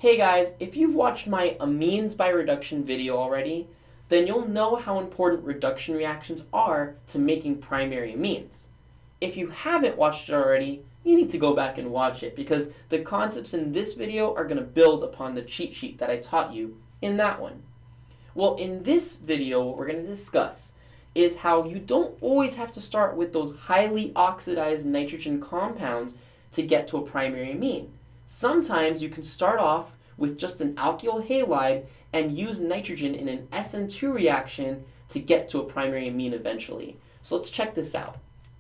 Hey guys, if you've watched my amines by reduction video already, then you'll know how important reduction reactions are to making primary amines. If you haven't watched it already, you need to go back and watch it because the concepts in this video are going to build upon the cheat sheet that I taught you in that one. Well, in this video, what we're going to discuss is how you don't always have to start with those highly oxidized nitrogen compounds to get to a primary amine. Sometimes you can start off with just an alkyl halide and use nitrogen in an SN2 reaction to get to a primary amine eventually. So let's check this out.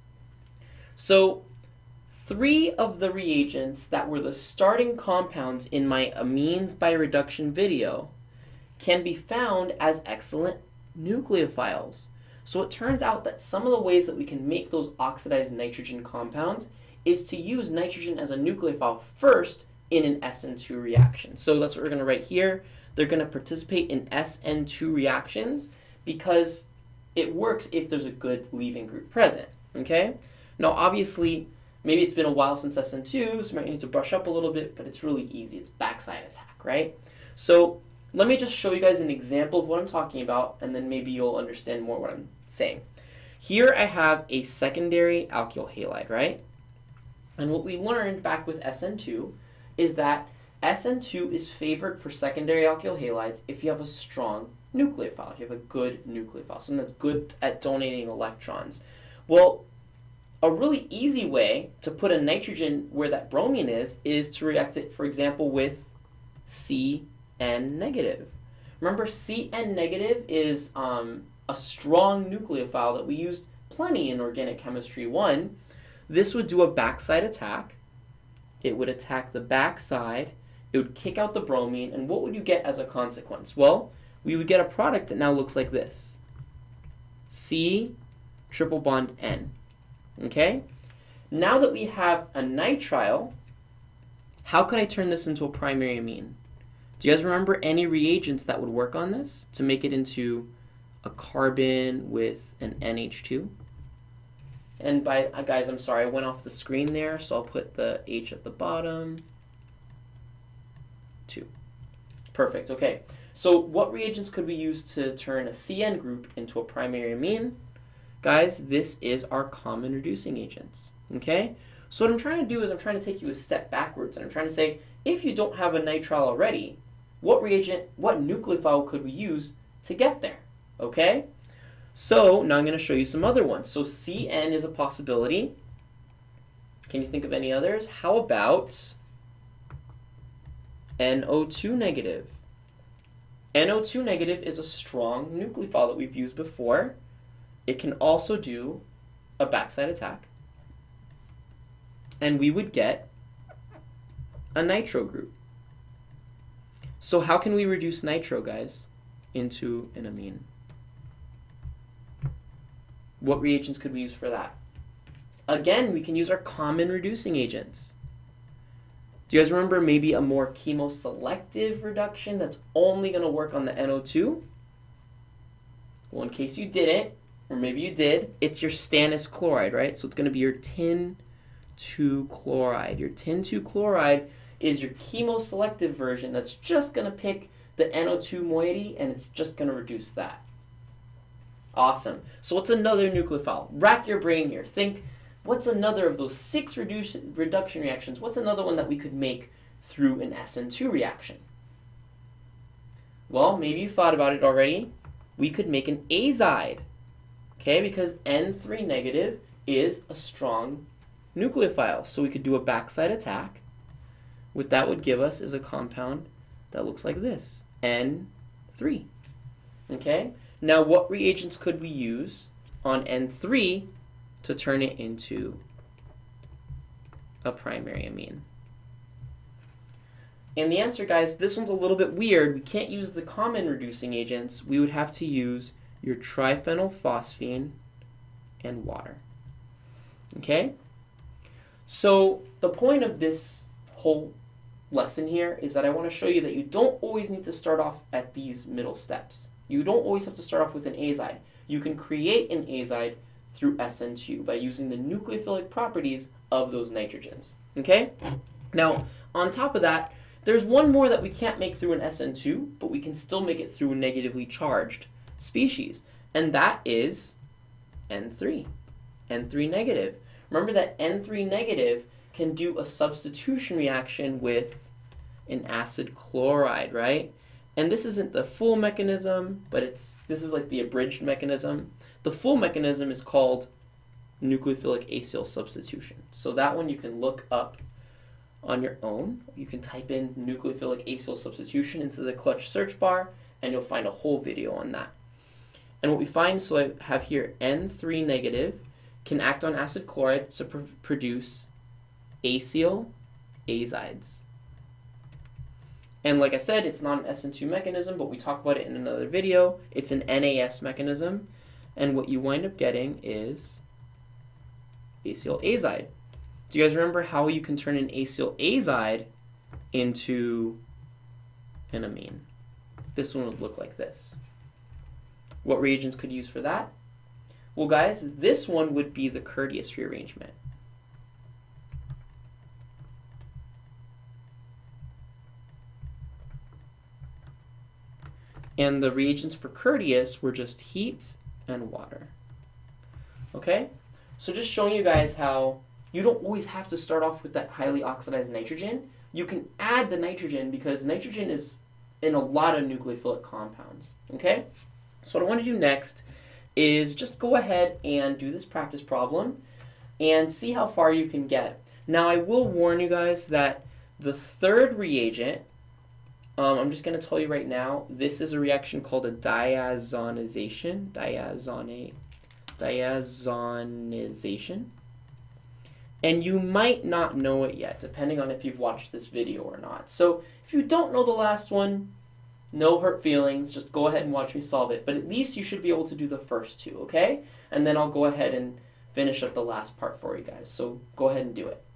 So 3 of the reagents that were the starting compounds in my amines by reduction video can be found as excellent nucleophiles. So it turns out that some of the ways that we can make those oxidized nitrogen compounds is to use nitrogen as a nucleophile first in an SN2 reaction. So that's what we're going to write here. They're going to participate in SN2 reactions because it works if there's a good leaving group present. Okay? Now obviously, maybe it's been a while since SN2, so you might need to brush up a little bit, but it's really easy. It's backside attack, right? So let me just show you guys an example of what I'm talking about, and then maybe you'll understand more what I'm saying. Here I have a secondary alkyl halide, right? And what we learned back with SN2 is that SN2 is favored for secondary alkyl halides if you have a strong nucleophile, if you have a good nucleophile, something that's good at donating electrons. Well, a really easy way to put a nitrogen where that bromine is to react it, for example, with Cn negative. Remember, Cn negative is a strong nucleophile that we used plenty in Organic Chemistry 1. This would do a backside attack. It would attack the backside. It would kick out the bromine. And what would you get as a consequence? Well, we would get a product that now looks like this. C triple bond N. Okay? Now that we have a nitrile, how could I turn this into a primary amine? Do you guys remember any reagents that would work on this to make it into a carbon with an NH2? And by, guys, I'm sorry, I went off the screen there, so I'll put the H at the bottom. 2. Perfect, okay. So what reagents could we use to turn a CN group into a primary amine? Guys, this is our common reducing agents, okay? So what I'm trying to do is I'm trying to take you a step backwards, and I'm trying to say, if you don't have a nitrile already, what reagent, what nucleophile could we use to get there, okay? So now I'm going to show you some other ones. So Cn is a possibility. Can you think of any others? How about NO2 negative? NO2 negative is a strong nucleophile that we've used before. It can also do a backside attack. And we would get a nitro group. So how can we reduce nitro, guys, into an amine? What reagents could we use for that? Again, we can use our common reducing agents. Do you guys remember maybe a more chemoselective reduction that's only going to work on the NO2? Well, in case you didn't, or maybe you did, it's your stannous chloride, right? So it's going to be your tin 2 chloride. Your tin 2 chloride is your chemoselective version that's just going to pick the NO2 moiety, and it's just going to reduce that. Awesome. So what's another nucleophile? Rack your brain here. Think, what's another of those 6 reduction reactions? What's another one that we could make through an SN2 reaction? Well, maybe you thought about it already. We could make an azide, okay, because N3 negative is a strong nucleophile. So we could do a backside attack. What that would give us is a compound that looks like this, N3, okay? Now, what reagents could we use on N3 to turn it into a primary amine? And the answer, guys, this one's a little bit weird. We can't use the common reducing agents. We would have to use your triphenylphosphine and water. Okay? So the point of this whole lesson here is that I want to show you that you don't always need to start off at these middle steps. You don't always have to start off with an azide. You can create an azide through SN2 by using the nucleophilic properties of those nitrogens. Okay? Now, on top of that, There's one more that we can't make through an SN2, but we can still make it through a negatively charged species, and that is N3. N3 negative. Remember that N3 negative can do a substitution reaction with an acid chloride, right? And this isn't the full mechanism, but this is like the abridged mechanism. The full mechanism is called nucleophilic acyl substitution. So that one you can look up on your own. You can type in nucleophilic acyl substitution into the Clutch search bar, and you'll find a whole video on that. And what we find, so I have here N3 negative can act on acid chloride to produce acyl azides. And like I said, it's not an SN2 mechanism, but we talk about it in another video. It's an NAS mechanism, and what you wind up getting is acyl azide. Do you guys remember how you can turn an acyl azide into an amine? This one would look like this. What reagents could you use for that? Well, guys, this one would be the courteous rearrangement. And the reagents for courteous were just heat and water. Okay? So just showing you guys how you don't always have to start off with that highly oxidized nitrogen. You can add the nitrogen because nitrogen is in a lot of nucleophilic compounds. Okay? So what I want to do next is just go ahead and do this practice problem and see how far you can get. Now I will warn you guys that the third reagent, I'm just going to tell you right now, this is a reaction called a diazonization. Diazonization. And you might not know it yet, depending on if you've watched this video or not. So if you don't know the last one, no hurt feelings, just go ahead and watch me solve it. But at least you should be able to do the first two, okay? And then I'll go ahead and finish up the last part for you guys. So go ahead and do it.